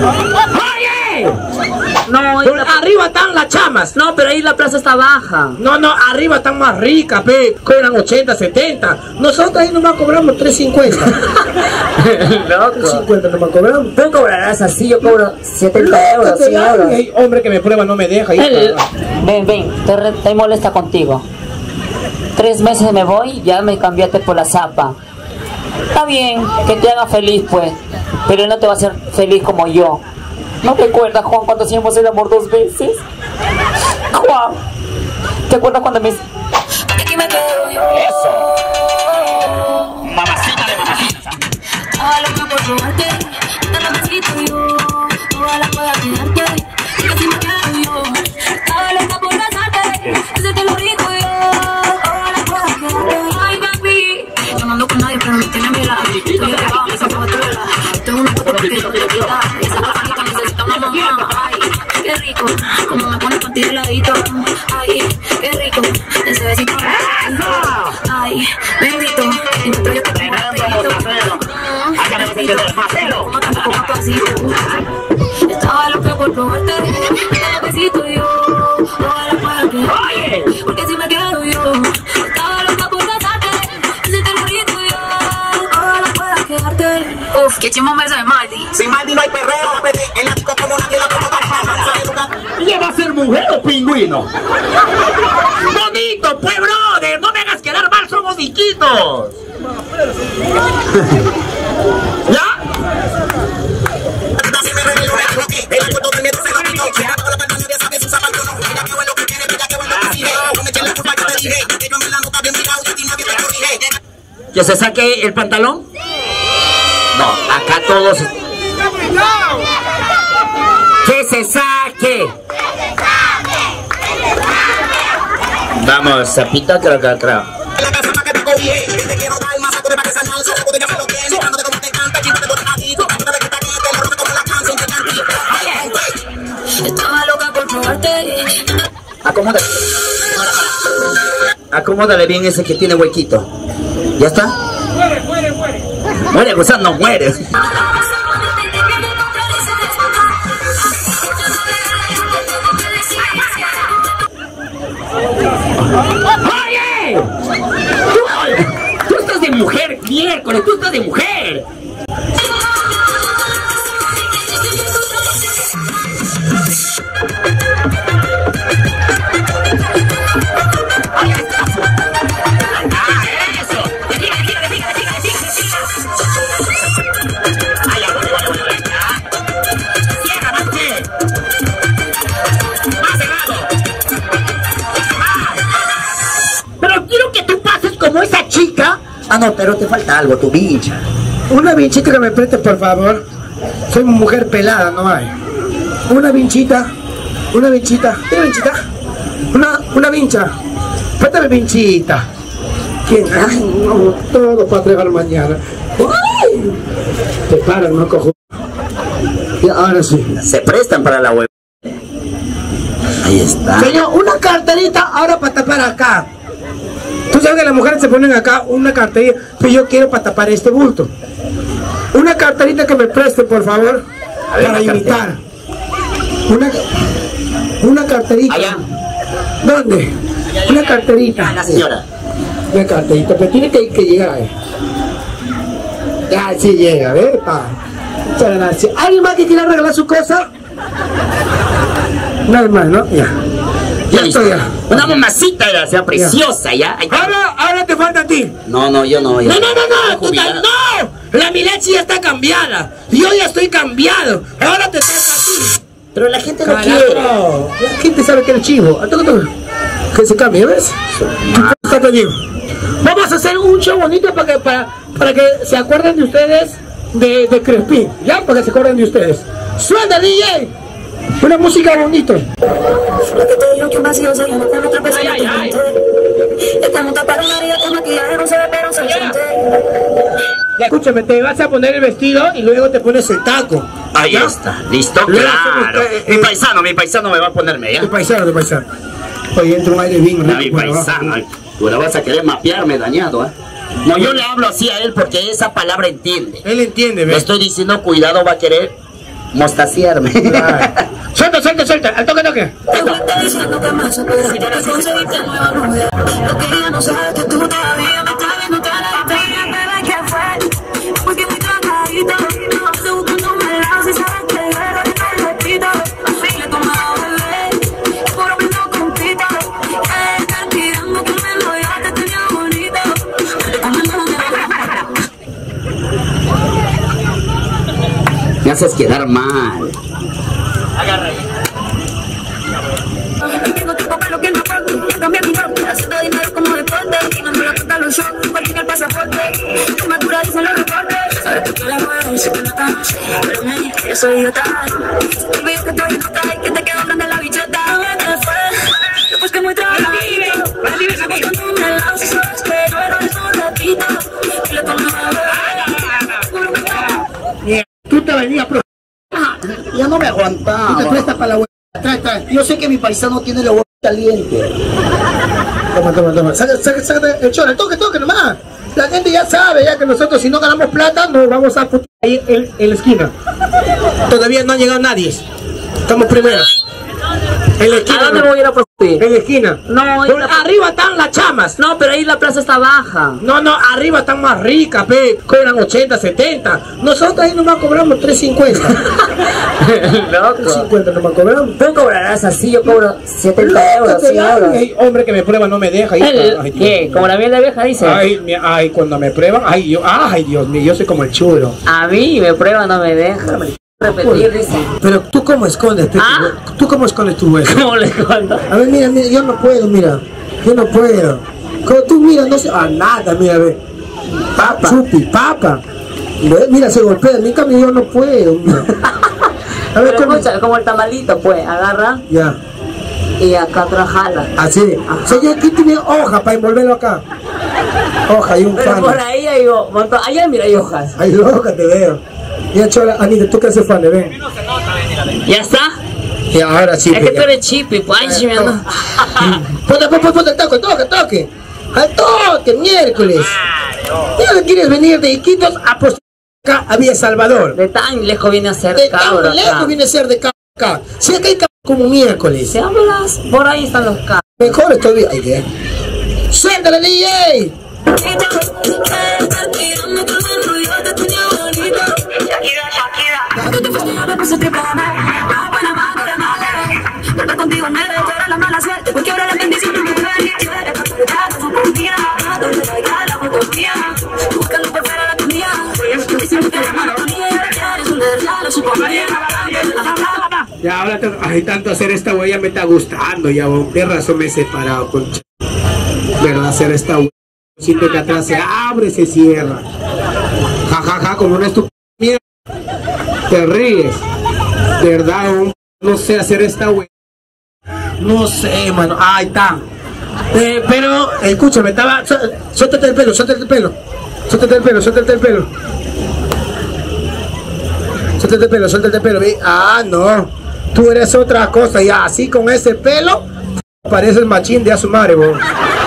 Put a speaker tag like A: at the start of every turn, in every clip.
A: ¡Oye!
B: No,
A: Arriba están las chamas.
B: no, pero ahí la plaza está baja.
A: No, arriba están más ricas, pe. Cobran 80, 70. Nosotros ahí nomás cobramos 3.50.
B: Loco.
A: 3.50 nomás cobramos.
B: Tú cobrarás así, yo cobro 70 euros, 100 euros.
A: Ay, hombre que me prueba no me deja.
B: Ven, estoy molesta contigo. 3 meses me voy, ya me cambiaste por la zapa. Está bien, que te haga feliz pues, pero él no te va a hacer feliz como yo. ¿No te acuerdas, Juan, cuando hacíamos el amor 2 veces? Juan, ¿te acuerdas cuando me... Aquí me quedo yo.
C: Eso. Mamacita de mamacitas.
D: Estaba loca por robarte, te lo necesito yo. Ojalá pueda quedarte, que si me quedo yo. Estaba loca por besarte, hacerte lo rico yo. Ojalá pueda quedarte. Ay, baby, yo no ando con nadie, pero me tiene a mi lado. Estoy elevado, esa patrulla. Tengo una foto porque yo quiero quitar. Esa cafanita necesita una mamá. Ay, qué rico, como me pones contigo de ladito. Ay, qué rico, ese besito. Ay, bendito, y me trae este estaba loca por probarte, te necesito yo. Ojalá pueda quedarte, porque si me quedo yo. Estaba loca por casarte, ese te lo grito yo. Ojalá pueda quedarte. Uf, qué chimo me de Maldi.
C: Sin Maldi no hay perreo, vete en la disco como nadie la toma.
A: ¿Y ella va a ser mujer o pingüino? Bonito, pues, brother. No me hagas quedar mal, somos diquitos. ¿Ya? ¿Que se saque el pantalón? No, acá todos... ¡Que se saque! Vamos, sapita, creo.
D: Estaba loca por probarte.
A: Acomódale bien ese que tiene huequito. ¿Ya está? Muere, o sea, no muere. ¡Oye! Tú estás de mujer, miércoles, tú estás de mujer. Como esa chica. Ah, no, pero te falta algo, tu vincha. Una vinchita que me preste, por favor. Soy mujer pelada, no hay. Una vinchita. ¿Tiene vinchita? Una vincha. Préstame vinchita. ¿Quién? Ay, no, todo para entregar mañana. ¡Ay! Te paran, no cojo. Y ahora sí. Se prestan para la web. Ahí está. Señor, una carterita ahora para tapar acá. Tú sabes que las mujeres se ponen acá una carterita, pero yo quiero para tapar este bulto. Una carterita que me preste, por favor, para imitar. Una carterita.
C: Allá.
A: ¿Dónde? Una carterita.
C: La señora.
A: Una carterita, pero tiene que llegar ahí. Ya, sí llega, ¿ves? Muchas gracias. ¿Alguien más que quiera regalar su cosa? Nada más, ¿no? Ya. Ya estoy ya.
C: Una mamacita era, sea preciosa, ya.
A: Ahora te falta a ti.
C: No, yo no.
A: No, no. La Milachi ya está cambiada. Yo ya estoy cambiado. Ahora te toca a ti.
C: Pero la gente no
A: Carajo.
C: quiere.
A: La gente sabe que eres chivo. Que se cambie, ¿ves? Vamos a hacer un show bonito para que se acuerden de ustedes de Crespín. ¿Ya? Para que se acuerden de ustedes. ¡Suena, DJ! Una música bonita. Escúchame, te vas a poner el vestido y luego te pones el taco.
C: Ahí
A: ¿ya?
C: está, listo,
A: Luego
C: claro. Mi paisano me va a ponerme, ¿ya?
A: Tu paisano. Oye, entra un aire bien.
C: Mi paisano. Tú la vas a querer mapearme, dañado, ¿eh? No, yo le hablo así a él porque esa palabra entiende.
A: Él entiende,
C: Le
A: ¿ves?
C: estoy diciendo, cuidado, va a querer mostaciarme.
A: Suelta, suelta, suelta, al toque, toque.
D: Te voy a estar diciendo que más se puede para conseguirte nueva mujer. Lo que ella no sabe que tú todavía me estás viendo cara y te diré, bebé, ¿qué fue? Porque muy tragadita, no estoy buscando un lado, si sabes que yo era de tal repito. Así le tomaba bebé, por lo menos compito. Estar tirando que me lo ya te tenía bonito.
C: Me haces quedar mal.
B: Agarra.
D: Y tengo tiempo para lo que no aporte. Cambiar mi nombre, haciendo dinero como deporte. Y no me lo tocan los shows, cualquier el pasaporte. Tu madura dicen los reportes. Sabes tú que la mueves, sé que no estás. Pero yo soy idiota. Y veo que estoy idiota y que te quedo grande la bichota. ¿Qué fue? Después que muy trabajito. Buscando un helado, si sabes que yo era un ratito. Y le tomaba bebé.
A: Tú te venías, pero
C: Ya no me aguantaba.
A: tú te prestas para la hueá. Trae, trae.
C: Yo sé que mi paisano tiene la boca caliente.
A: Toma, toma, toma. Sácate el chorro, el toque, toque nomás. La gente ya sabe, ya que nosotros si no ganamos plata, nos vamos a putear ahí en la esquina. Todavía no ha llegado nadie. Estamos primeros. En la esquina.
B: ¿A dónde voy a ir a prostituir?
A: En la esquina.
B: No, ahí la-
A: Arriba están las chamas.
B: No, pero ahí la plaza está baja.
A: No, no, arriba están más ricas, pe. Cobran 80, 70. Nosotros ahí nomás cobramos 3.50.
B: Loco.
A: 3.50 nomás cobramos.
B: Tú cobrarás así, yo cobro 70 euros, 100 euros.
A: Ay, hombre que me prueba no me deja. Ay,
B: ¿Qué? Como la miel de abeja dice.
A: Ay, cuando me prueban, ay, Dios mío, yo soy como el churro.
B: A mí me prueba, no me deja. Repetir, dice.
A: Pero tú cómo escondes, pe,
B: ¿Ah?
A: tú cómo escondes tu hueso.
B: ¿Cómo le cuento?
A: A ver, mira, mira, yo no puedo, mira. Yo no puedo. Como tú mira, no sé, nada, mira, ve.
B: Papa.
A: Chupi, papa. Ve, mira, se golpea, en cambio yo no puedo, mira. A ver,
B: Pero
A: ¿cómo?
B: escucha, como el tamalito, pues, agarra
A: Ya,
B: y acá atrás jala.
A: así. O sea, yo aquí tiene hoja para envolverlo acá. Hoja y un
B: Pero
A: fan.
B: por ahí hay un montón. Allá mira, hay hojas.
A: Ay, loca, te veo. Ya, chola, Anita, tú que haces fan, ven.
B: ¿Ya está?
A: Y ahora sí.
B: Es que
A: ya.
B: tú eres chipi, pues. Ay, sí, me ando.
A: Ponte el toque, toque. Al toque, miércoles. ¿Ya no quieres venir de Iquitos a postar acá a Villa Salvador?
B: De tan lejos viene a ser
A: De
B: cabro
A: tan lejos
B: acá.
A: viene a ser de acá. Si acá hay como miércoles.
B: Se hablas, por ahí están los cabros.
A: Mejor estoy bien. Ay, bien. ¡Suéltale, DJ!
D: Contigo me reitera la mala suerte, porque ahora la bendición me quiere. La fotografía, buscando por fuera la comida. Diciendo que la monotonía eres un desleal, su compañía.
A: Ya, ahora ay, tanto hacer esta huella me está gustando. Ya, de razón me he separado con verdad, hacer esta huella. Siento que atrás se abre y se cierra. Ja, ja, ja, como una estupidez. Te ríes. ¿Verdad? No sé hacer esta huella. No sé, mano. Ahí está. Pero, escúchame, estaba. Suéltate el pelo, suéltate el pelo. Suéltate el pelo, suéltate el pelo. Suéltate el pelo, suéltate el pelo. Ah, no. Tú eres otra cosa. Ya, así con ese pelo, parece el machín de Asumare, vos.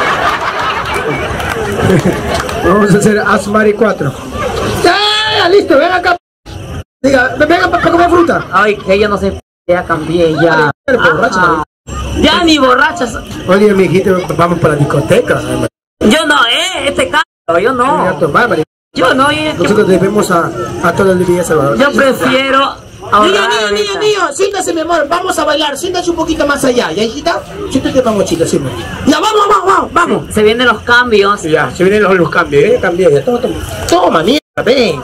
A: Vamos a hacer Asumare 4. Ya, listo, ven acá. Diga, venga para comer fruta.
B: Ay, que ella no se. Ya cambié, ya.
A: Borracha,
B: Ajá. Ya ni borrachas.
A: Oye, mijito, vamos para la discoteca.
B: Yo no, este cabro, yo no. Yo no,
A: Nosotros debemos a todo el día Salvador.
B: yo prefiero ahorrar ahorita.
A: Niño, siéntase, mi amor, vamos a bailar, siéntase un poquito más allá, ¿ya, hijita? Siéntate, vamos, chita, siempre. Ya, vamos.
B: Se vienen los cambios.
A: Ya, se vienen los cambios, cambios, ya, toma, mierda, ven.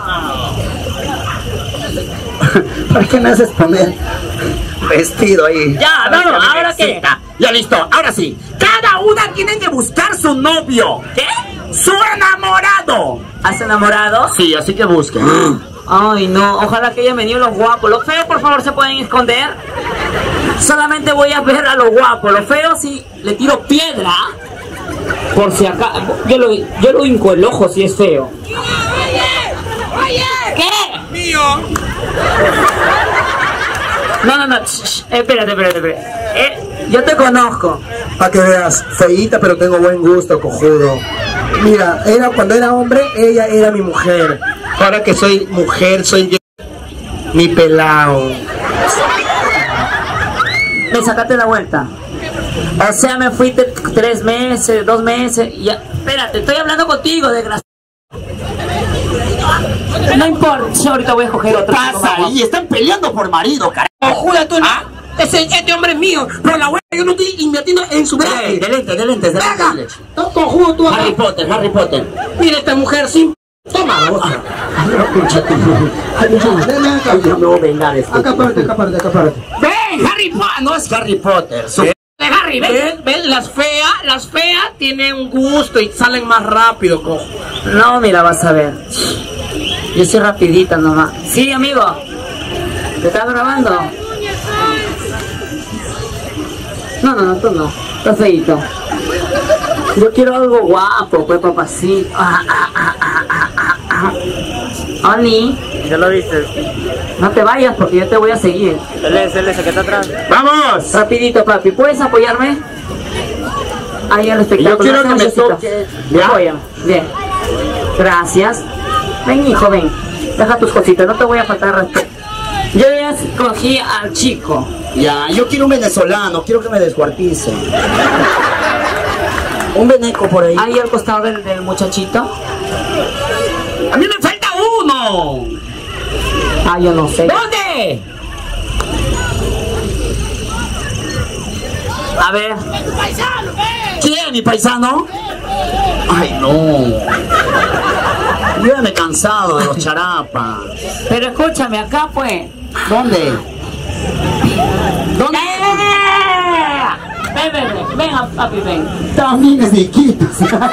C: ¿Para qué me haces poner vestido ahí?
B: Ya, no, ¿ahora qué?
C: Ya listo, ahora sí. Cada una tiene que buscar su novio.
B: ¿Qué?
C: ¡Su enamorado!
B: ¿Has enamorado?
C: Sí, así que busquen.
B: Ay, no, ojalá que hayan venido los guapos. Los feos, por favor, se pueden esconder. Solamente voy a ver a los guapos. Los feos, si le tiro piedra, por si acá, yo lo hinco el ojo si es feo. ¿Qué?
E: Mío.
B: No, espérate. Yo te conozco.
A: Para que veas, feíta, pero tengo buen gusto, cojudo. Mira, cuando era hombre, ella era mi mujer. Ahora que soy mujer, soy gay. Mi pelao.
B: Me sacaste la vuelta. O sea, me fuiste 3 meses, 2 meses. Y ya. Espérate, estoy hablando contigo, desgraciado. No importa, yo ahorita voy a escoger otro.
C: ¿Qué pasa ahí? Están peleando por marido, carajo.
A: Jura tú, este hombre es mío, pero la abuela yo no estoy invirtiendo en su viaje.
C: De lentes.
A: Venga, no cojudo tú acá.
C: Harry Potter.
A: Mira esta mujer sin... Toma la boca. Ven acá.
C: No, venga,
A: Acá párate.
C: ¡Ven, Harry Potter! No es Harry Potter. Harry, ven.
A: ¿Ven? Las feas tienen un gusto y salen más rápido, cojo.
B: No, mira, vas a ver. Yo soy rapidita nomás. Sí, amigo. ¿Te estás grabando? No, tú no. Estás feíto. Yo quiero algo guapo, pues, papacito. Oni.
E: Ya lo dices.
B: No te vayas porque yo te voy a seguir.
E: Él es el que está atrás.
C: ¡Vamos!
B: Rapidito, papi. ¿Puedes apoyarme? Ahí al espectáculo.
C: Yo quiero
B: No
C: que me
B: seas necesito.
C: toque.
B: Apóyame. Bien. Gracias. Ven, hijo, ven. Deja tus cositas. No te voy a faltar respeto. Yo ya escogí al chico.
C: Ya, yo quiero un venezolano, quiero que me descuartice. Un veneco por ahí.
B: Ahí al costado del muchachito.
C: ¡A mí me falta uno!
B: Ah, yo no sé.
C: ¿Dónde?
B: A ver.
C: ¿Quién, mi paisano? Ay, no. Yo ya me he cansado de los charapas.
B: Pero escúchame, acá pues.
C: ¿Dónde? ¿Dónde?
B: Ven, papi, ven.
C: También es diquito.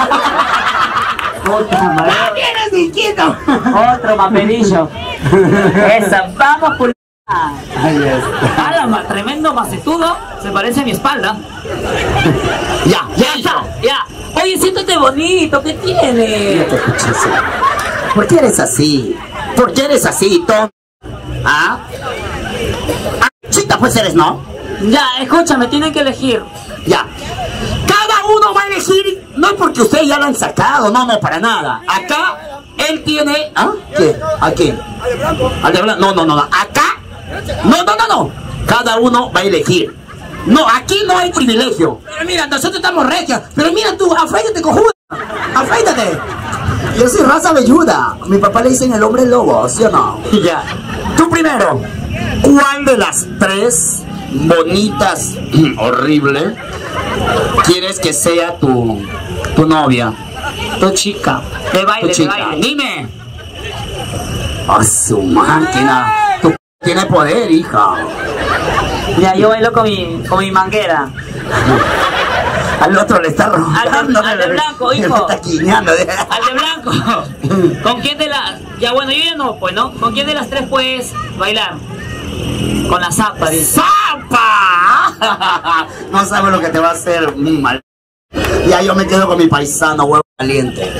B: Otra madre.
C: También es diquito.
B: Otro papelillo. Esa, vamos por...
C: Ahí está.
B: ¡Hala, tremendo macetudo! Se parece a mi espalda.
C: Ya está.
B: Ya. Oye, siéntate bonito, ¿qué tiene?
C: ¿Por qué eres así? ¿Por qué eres así, tonto? ¿Ah? Chita, pues eres, ¿no?
B: Ya, escúchame, tienen que elegir.
C: Ya. Cada uno va a elegir, no porque ustedes ya lo han sacado, no, para nada. Acá, él tiene... ¿Ah? ¿Qué? ¿A quién? Al de blanco. No. Acá... No. Cada uno va a elegir. No, aquí no hay privilegio.
A: Pero mira, nosotros estamos regios. Pero mira tú, afeítate, cojudo. Afeítate.
C: Yo soy raza velluda. Mi papá le dicen el hombre lobo, ¿sí o no? Ya. Tú primero. ¿Cuál de las 3 bonitas, horrible, quieres que sea tu novia?
B: Tu chica. De baile,
C: Tu chica.
B: de baile.
C: Dime. A su máquina. Tú tienes poder, hija.
B: Ya, yo bailo con mi manguera.
C: Al otro le está robando.
B: Al de blanco, hijo.
C: Le está quiñando.
B: Al de blanco. ¿Con quién de las...? Ya, bueno, yo ya no, pues, ¿no? ¿Con quién de las 3 puedes bailar? Con la zapa, dice.
C: ¡Zapa! No sabes lo que te va a hacer mal. Ya yo me quedo con mi paisano, huevo caliente.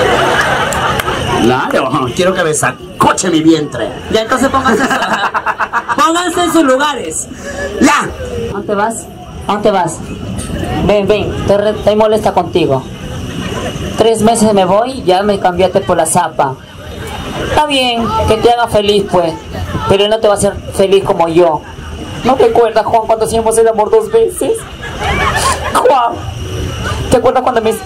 C: Claro, quiero que me sacoche mi vientre.
B: Ya, entonces pónganse en sus lugares.
C: ¡Ya!
B: ¿A dónde vas? ¿A dónde vas? Ven, estoy molesta contigo. 3 meses me voy, ya me cambiaste por la zapa. Está bien, que te haga feliz, pues. Pero él no te va a hacer feliz como yo. ¿No te acuerdas, Juan, cuando hicimos el amor 2 veces? Juan, ¿te acuerdas cuando me...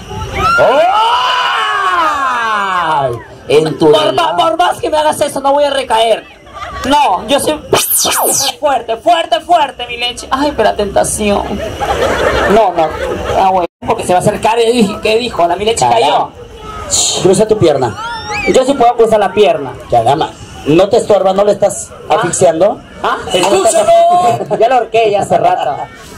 C: ¡Ay! En tu
B: Por más que me hagas eso, no voy a recaer. No, yo soy fuerte, mi leche. Ay, pero la tentación. No. Ah, bueno, porque se va a acercar y ¿qué dijo? Mi leche cayó.
C: Cruza tu pierna.
B: Yo sí puedo cruzar la pierna.
C: Ya, dama. ¿No te estorba? ¿No le estás asfixiando?
B: ¿Ah? ¡Escúchalo! Ya lo ahorqué ya hace rato.